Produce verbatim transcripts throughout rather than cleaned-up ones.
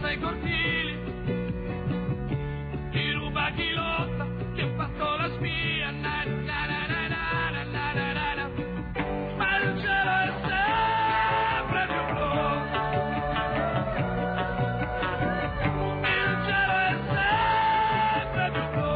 piazza e cortili, chi ruba, chi lotta, chi ha fatto la spia, na, na, na, na, na, na, na, na, na. Ma il cielo è sempre più blu, il cielo è sempre più blu.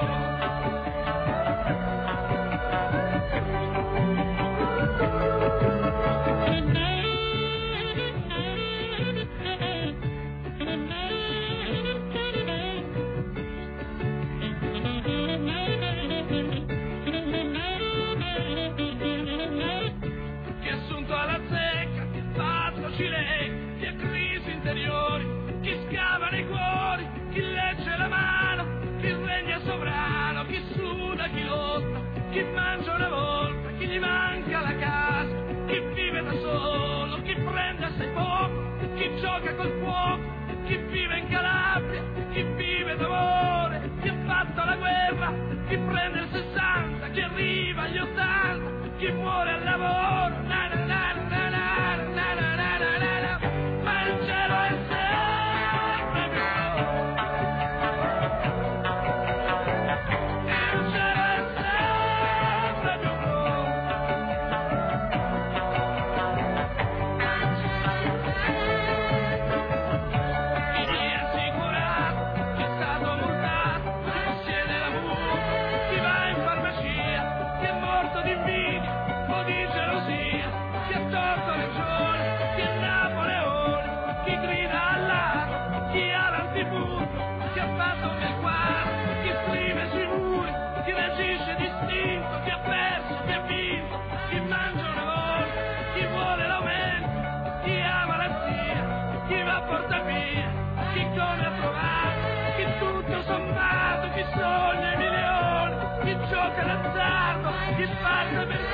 Chi è assunto alla zecca, chi fatto lei, chi ha crisi interiori, chi scava nei cuori, chi legge la mano, chi regna sovrano, chi suda, chi lotta, chi mangia una volta, chi gli manca la casa, chi vive da solo, chi prende assai poco, chi gioca col fuoco, chi vive in Calabria, chi vive d'amore, chi ha fatto la guerra, chi prende il sessanta, chi arriva agli ottanta, chi muore al lavoro, na na na na na na na na na na na. Ma il cielo è sempre più blu, il cielo è sempre più blu. Chi è assicurato, chi è stato multato, chi possiede la mutua, chi va in farmacia, chi è morto di invidia o di gelosia, chi ha torto ragione, chi è Napoleone, chi grida all'aria, chi ha l'antipunto, chi ha fatto del quadro, chi scrive sui muri, chi reagisce distinto, chi ha perso, chi ha vinto, chi mangia una volta, chi vuole l'aumento, chi ha malattia, chi va a portar via, chi come ha trovato, chi tutto sommato, chi sogna i milioni, chi gioca d'azzardo, chi parte per